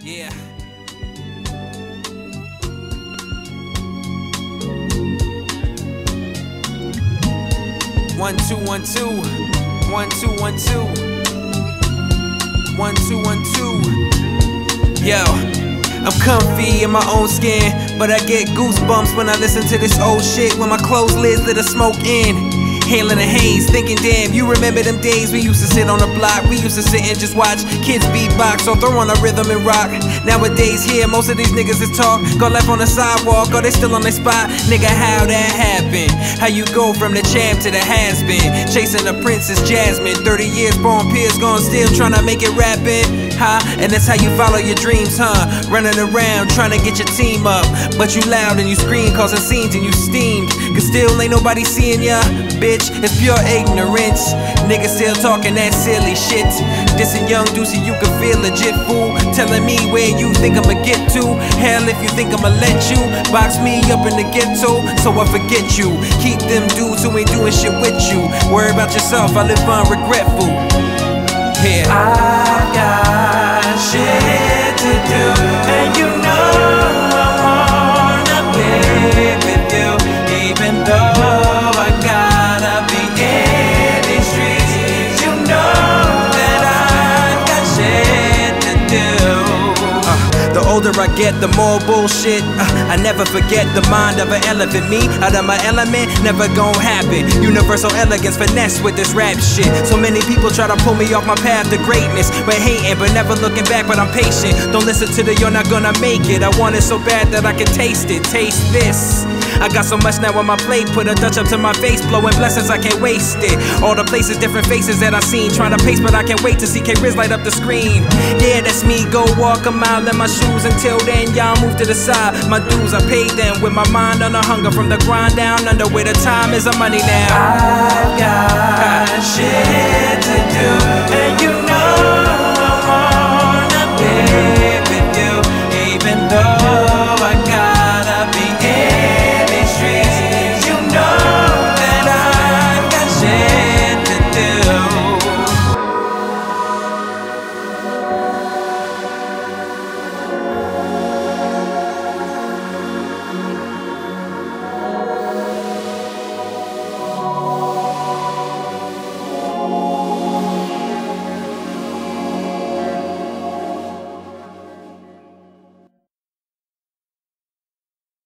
Yeah. One, two, 1, 2. 1, 2, 1, 2. 1, 2, 1, 2. Yo, I'm comfy in my own skin, but I get goosebumps when I listen to this old shit. When my closed lids let the smoke in, hailing the haze, thinking damn, you remember them days we used to sit on the block. We used to sit and just watch kids beatbox or throw on a rhythm and rock. Nowadays here, most of these niggas is talk. Go left on the sidewalk, or they still on their spot. Nigga, how that happen? How you go from the champ to the has-been? Chasing the princess Jasmine, 30 years born peers gone still trying to make it rapping. Huh? And that's how you follow your dreams, huh? Running around trying to get your team up, but you loud and you scream, causing scenes and you steamed. Cause still ain't nobody seeing ya, bitch, it's pure ignorance. Niggas still talking that silly shit. Dissing young Deucey, you can feel legit, fool. Telling me where you think I'ma get to. Hell, if you think I'ma let you box me up in the ghetto, so I forget you. Keep them dudes who ain't doing shit with you. Worry about yourself, I live unregretful. Yeah. I got shit to do, and you know I wanna live with you, even though I gotta be in these streets. You know that I got shit to do. The older I get, the more bullshit. I never forget the mind of an elephant. Me, out of my element, never gon' happen. Universal elegance, finesse with this rap shit. So many people try to pull me off my path to greatness. But hating, but never looking back, but I'm patient. Don't listen to the you're not gonna make it. I want it so bad that I can taste it. Taste this. I got so much now on my plate, put a Dutch up to my face, blowing blessings, I can't waste it. All the places, different faces that I seen, trying to pace, but I can't wait to see K-Riz light up the screen. Yeah, that's me, go walk a mile in my shoes. Until then, y'all move to the side. My dues, I paid them with my mind on a hunger from the grind down under where the time is a money now. I've got shit